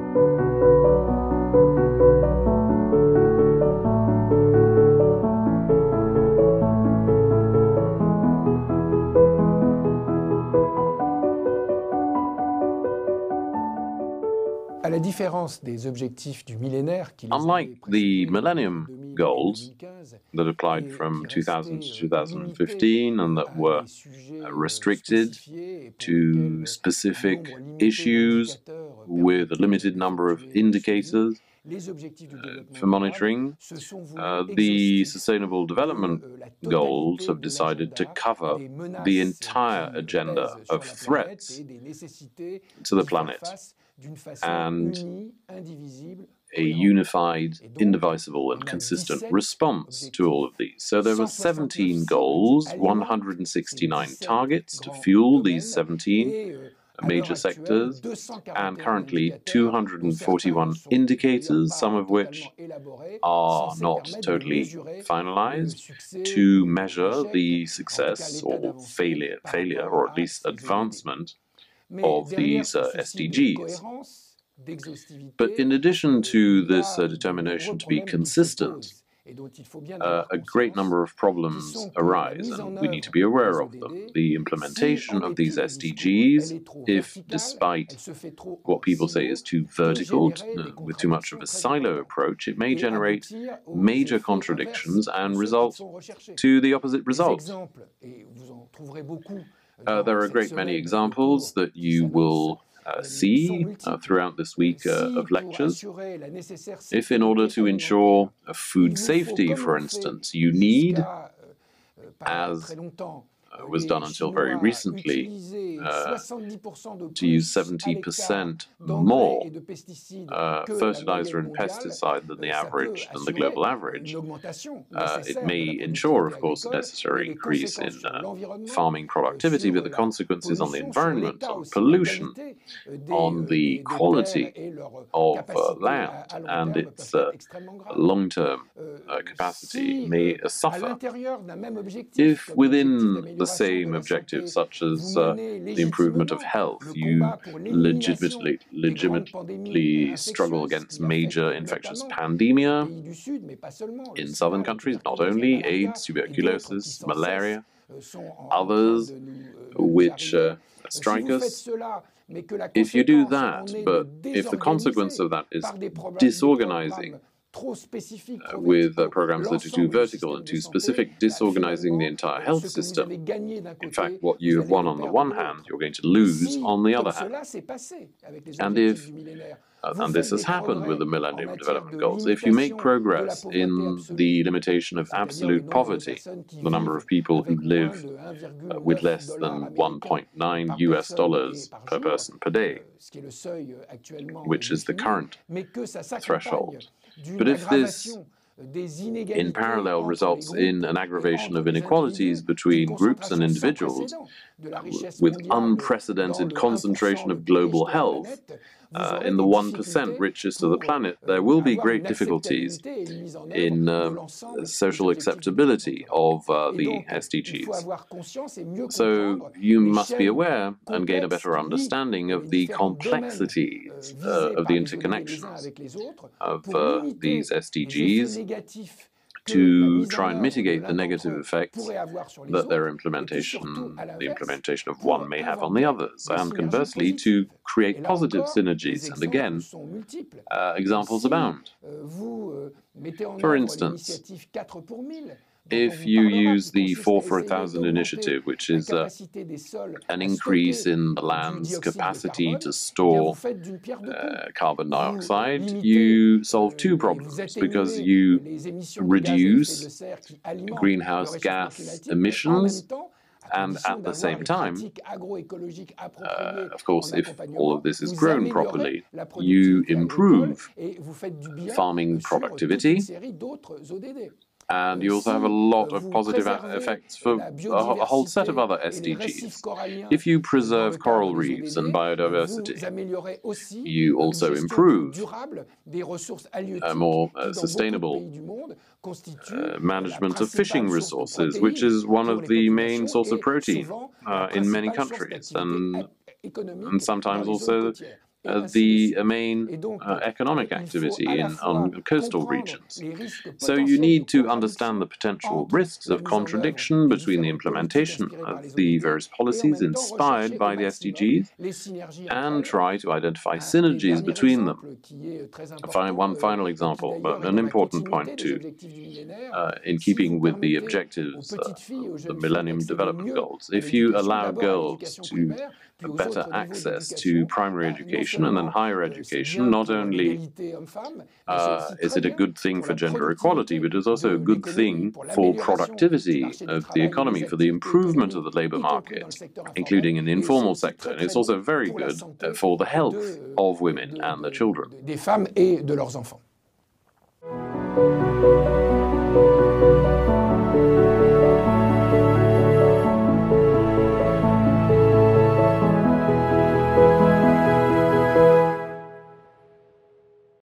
Unlike the Millennium Goals that applied from 2000 to 2015 and that were restricted to specific issues with a limited number of indicators for monitoring, the Sustainable Development Goals have decided to cover the entire agenda of threats to the planet and a unified, indivisible, and consistent response to all of these. So there were 17 goals, 169 targets to fuel these 17 major sectors, and currently 241 indicators, some of which are not totally finalized, to measure the success or failure, or at least advancement of these SDGs. But in addition to this determination to be consistent, a great number of problems arise, and we need to be aware of them. The implementation of these SDGs, if despite what people say is too vertical, with too much of a silo approach, it may generate major contradictions and result to the opposite result. There are a great many examples that you will see throughout this week of lectures. If in order to ensure food safety, for instance, you need, as was done until very recently, to use 70% more fertilizer and pesticide than the global average, it may ensure, of course, a necessary increase in farming productivity, but the consequences on the environment, on pollution, on the quality of land and its long-term capacity may suffer. If within the same objectives, such as the improvement of health, you legitimately struggle against major infectious pandemia in southern countries, not only AIDS, tuberculosis, malaria, others which strike us. If you do that, but if the consequence of that is disorganizing with programs that are too vertical and too specific, disorganizing the entire health system, in fact, what you have won on the one hand, you're going to lose on the other hand. And if and this has happened with the Millennium Development Goals. If you make progress in the limitation of absolute poverty, the number of people who live with less than $1.9 US per person per day, which is the current threshold. But if this in parallel results in an aggravation of inequalities between groups and individuals, with unprecedented concentration of global health in the 1% richest of the planet, there will be great difficulties in social acceptability of the SDGs. So you must be aware and gain a better understanding of the complexities of the interconnections of these SDGs to try and mitigate the negative effects that the implementation of one may have on the others, and conversely to create positive synergies. And again, examples abound. For instance, if you use the 4 for 1,000 initiative, which is an increase in the land's capacity to store carbon dioxide, you solve two problems, because you reduce greenhouse gas emissions, and at the same time, of course, if all of this is grown properly, you improve farming productivity, and you also have a lot of positive effects for a whole set of other SDGs. If you preserve coral reefs and biodiversity, you also improve a more sustainable management of fishing resources, which is one of the main sources of protein in many countries, and sometimes also the main economic activity on coastal regions. So you need to understand the potential risks of contradiction between the implementation of the various policies inspired by the SDGs and try to identify synergies between them. One final example, but an important point too, in keeping with the objectives of the Millennium Development Goals. If you allow girls to better access to primary education and then higher education, not only is it a good thing for gender equality, but it's also a good thing for productivity of the economy, for the improvement of the labor market, including in the informal sector. And it's also very good for the health of women and their children.